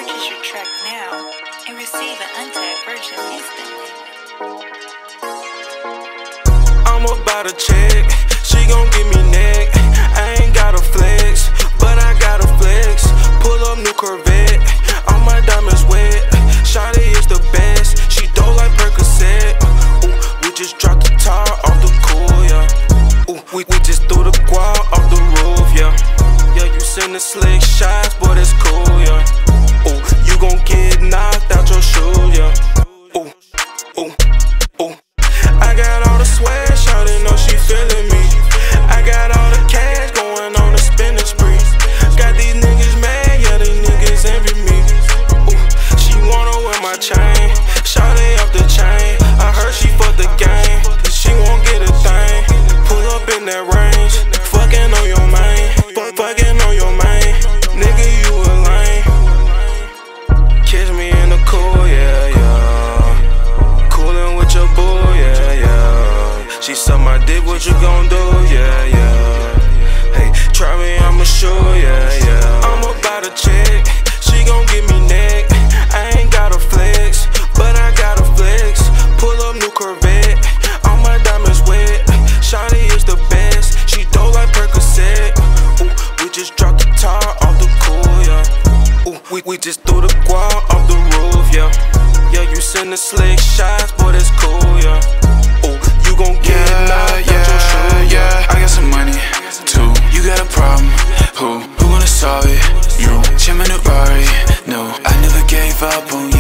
Purchase your track now and receive an untagged version instantly. I'm about to check, she gon' give me neck. I ain't got a flex, but I got a flex. Pull up new Corvette, all my diamonds wet. Shawty is the best, she dope like Percocet. Ooh, we just dropped the tar off the cool, yeah. Ooh, we just threw the guap off the roof, yeah. Yeah, you send the slick shots, boy, that's cool, yeah. Ooh, you gon' get knocked out your shoes, yeah. Ooh, ooh, ooh. I got all the swag, shawty know she feeling me. I got all the cash going on a spending spree. Got these niggas mad, yeah, these niggas envy me. Ooh, she wanna wear my chain, shawty off the chain. I heard she fucked the game, she won't get a thing. Pull up in that range, fucking on your main, fucking on your main. Nigga, you a lame. Kiss me in the cool, yeah, yeah. Coolin' with your boo, yeah, yeah. She suck my dick, what you gon' do, yeah, yeah. Hey, try me, I'ma show, yeah, yeah. I'm about to check, she gon' give me neck. I ain't got a flex, but I got a flex. Pull up new Corvette, all my diamonds wet. Shawty is the best, she dope like Percocet. Ooh, we just dropped the tar off the cool, yeah. Ooh, we just threw the guap off the roof, yeah. Yeah, you send the slick shots, boy, that's cool, yeah. Ooh, you gon' get knocked out your shoe, yeah. I got some money, too. You got a problem, who gonna solve it? You, Chairman of Rari, no, I never gave up on you.